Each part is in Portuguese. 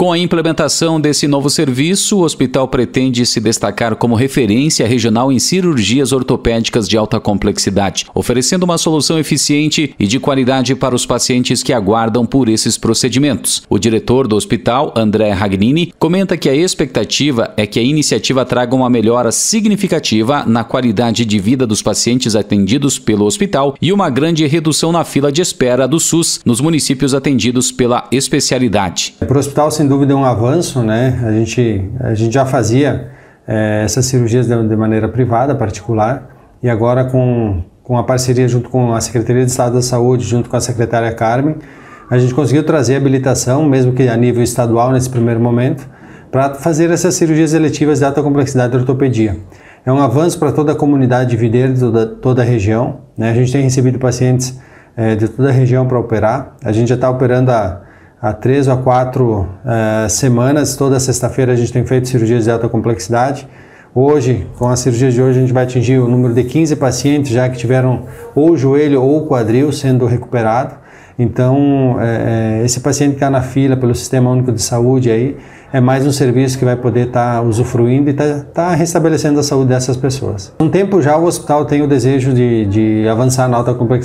Com a implementação desse novo serviço, o hospital pretende se destacar como referência regional em cirurgias ortopédicas de alta complexidade, oferecendo uma solução eficiente e de qualidade para os pacientes que aguardam por esses procedimentos. O diretor do hospital, André Ragnini, comenta que a expectativa é que a iniciativa traga uma melhora significativa na qualidade de vida dos pacientes atendidos pelo hospital e uma grande redução na fila de espera do SUS nos municípios atendidos pela especialidade. Para o hospital, sem dúvida, é um avanço, né? A gente já fazia essas cirurgias de maneira privada, particular, e agora com a parceria junto com a Secretaria de Estado da Saúde, junto com a secretária Carmen, a gente conseguiu trazer habilitação, mesmo que a nível estadual nesse primeiro momento, para fazer essas cirurgias eletivas de alta complexidade de ortopedia. É um avanço para toda a comunidade de Videira, toda a região, né? A gente tem recebido pacientes de toda a região para operar. A gente já está operando há 3 ou 4 semanas. Toda sexta-feira a gente tem feito cirurgias de alta complexidade. Hoje, com a cirurgia de hoje, a gente vai atingir o número de 15 pacientes já que tiveram ou o joelho ou o quadril sendo recuperado. Então, esse paciente que está na fila pelo Sistema Único de Saúde aí, é mais um serviço que vai poder estar usufruindo e tá restabelecendo a saúde dessas pessoas. Há um tempo já o hospital tem o desejo de avançar na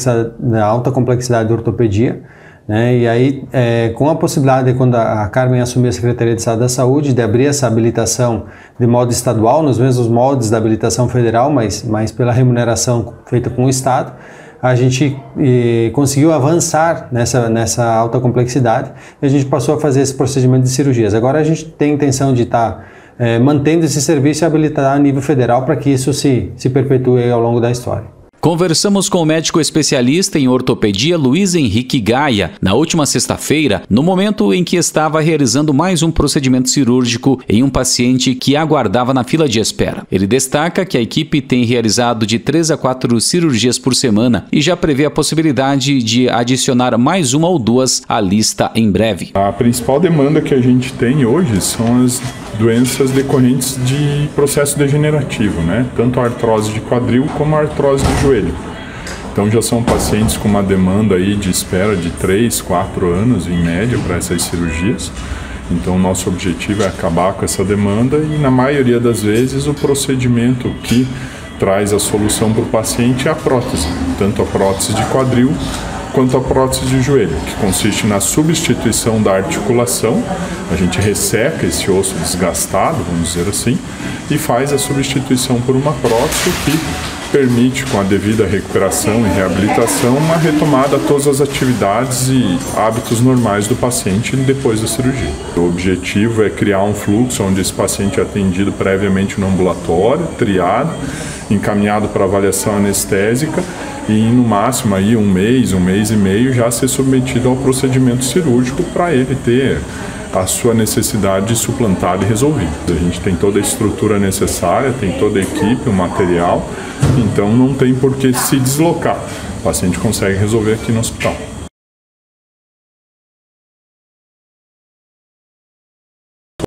alta complexidade de ortopedia, né? E aí, com a possibilidade, quando a Carmen assumir a Secretaria de Estado da Saúde, de abrir essa habilitação de modo estadual, nos mesmos moldes da habilitação federal, mas pela remuneração feita com o Estado, a gente conseguiu avançar nessa alta complexidade e a gente passou a fazer esse procedimento de cirurgias. Agora a gente tem a intenção de estar mantendo esse serviço e habilitar a nível federal para que isso se perpetue ao longo da história. Conversamos com o médico especialista em ortopedia Luiz Henrique Gaia na última sexta-feira, no momento em que estava realizando mais um procedimento cirúrgico em um paciente que aguardava na fila de espera. Ele destaca que a equipe tem realizado de 3 a 4 cirurgias por semana e já prevê a possibilidade de adicionar mais 1 ou 2 à lista em breve. A principal demanda que a gente tem hoje são as doenças decorrentes de processo degenerativo, né? Tanto a artrose de quadril como a artrose de joelho. Então já são pacientes com uma demanda aí de espera de 3, 4 anos em média para essas cirurgias. Então nosso objetivo é acabar com essa demanda e na maioria das vezes o procedimento que traz a solução para o paciente é a prótese, tanto a prótese de quadril quanto a prótese de joelho, que consiste na substituição da articulação. A gente resseca esse osso desgastado, vamos dizer assim, e faz a substituição por uma prótese que permite, com a devida recuperação e reabilitação, uma retomada a todas as atividades e hábitos normais do paciente depois da cirurgia. O objetivo é criar um fluxo onde esse paciente é atendido previamente no ambulatório, triado, encaminhado para avaliação anestésica e no máximo aí um mês e meio já ser submetido ao procedimento cirúrgico para ele ter a sua necessidade suplantada e resolvida. A gente tem toda a estrutura necessária, tem toda a equipe, o material, então não tem por que se deslocar. O paciente consegue resolver aqui no hospital.